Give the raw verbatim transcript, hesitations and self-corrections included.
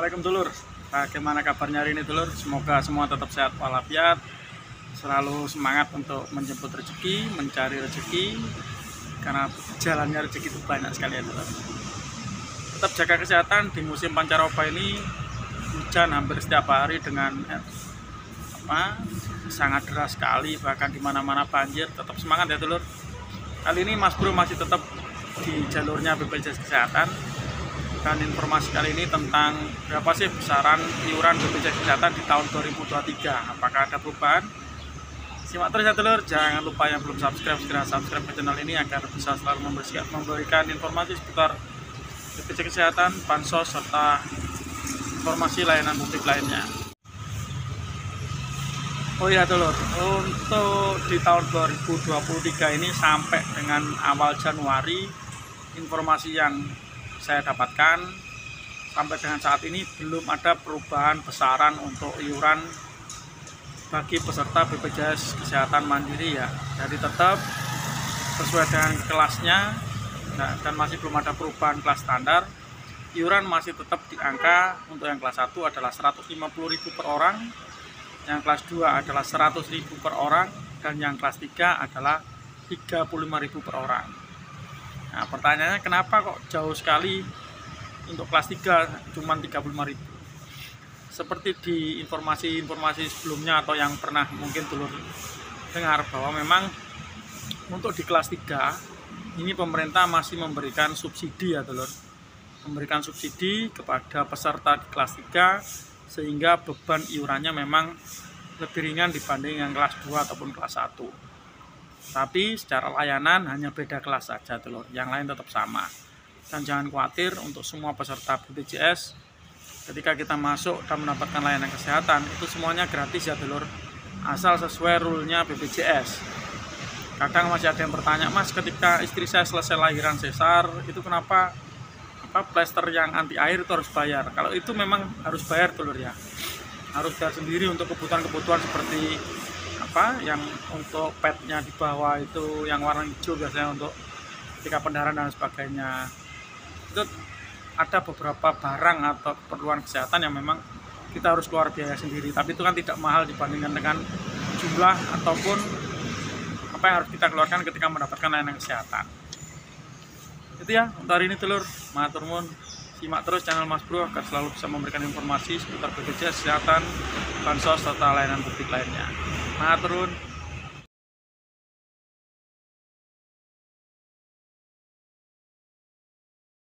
Assalamualaikum dulur. Bagaimana kabarnya hari ini dulur? Semoga semua tetap sehat walafiat, selalu semangat untuk menjemput rezeki, mencari rezeki, karena jalannya rezeki itu banyak sekali ya dulur. Tetap jaga kesehatan di musim pancaroba ini. Hujan hampir setiap hari dengan eh, apa sangat deras sekali, bahkan di mana-mana banjir. Tetap semangat ya dulur. Kali ini Mas Bro masih tetap di jalurnya B P J S Kesehatan. Dan informasi kali ini tentang berapa sih besaran iuran B P J S Kesehatan di tahun dua ribu dua puluh tiga. Apakah ada perubahan? Simak terus ya dulur. Jangan lupa yang belum subscribe, segera subscribe ke channel ini agar bisa selalu memberikan informasi seputar B P J S Kesehatan, bansos, serta informasi layanan publik lainnya. Oh iya dulur, untuk di tahun dua ribu dua puluh tiga ini sampai dengan awal Januari, informasi yang saya dapatkan sampai dengan saat ini belum ada perubahan besaran untuk iuran bagi peserta B P J S Kesehatan Mandiri ya. Jadi tetap sesuai dengan kelasnya, nah, dan masih belum ada perubahan kelas standar. Iuran masih tetap di angka untuk yang kelas satu adalah seratus lima puluh ribu per orang, yang kelas dua adalah seratus ribu per orang, dan yang kelas tiga adalah tiga puluh lima ribu per orang. Nah, pertanyaannya kenapa kok jauh sekali untuk kelas tiga cuma tiga puluh lima ribu? Seperti di informasi-informasi sebelumnya atau yang pernah mungkin dulu dengar, bahwa memang untuk di kelas tiga ini pemerintah masih memberikan subsidi ya dulur. Memberikan subsidi kepada peserta di kelas tiga sehingga beban iurannya memang lebih ringan dibanding yang kelas dua ataupun kelas satu. Tapi secara layanan hanya beda kelas saja dulur, yang lain tetap sama. Dan jangan khawatir, untuk semua peserta B P J S ketika kita masuk dan mendapatkan layanan kesehatan itu semuanya gratis ya dulur, asal sesuai rule-nya B P J S. Kadang masih ada yang bertanya, Mas, ketika istri saya selesai lahiran sesar itu kenapa apa plester yang anti air itu harus bayar? Kalau itu memang harus bayar dulur ya, harus bayar sendiri untuk kebutuhan-kebutuhan seperti apa yang untuk padnya di bawah itu yang warna hijau biasanya untuk ketika pendarahan dan sebagainya. Itu ada beberapa barang atau keperluan kesehatan yang memang kita harus keluar biaya sendiri, tapi itu kan tidak mahal dibandingkan dengan jumlah ataupun apa yang harus kita keluarkan ketika mendapatkan layanan kesehatan. Itu ya untuk hari ini dulur. Matur nuwun, simak terus channel Mas Bro agar selalu bisa memberikan informasi seputar B P J S Kesehatan, bansos, serta layanan publik lainnya. Matur nuwun.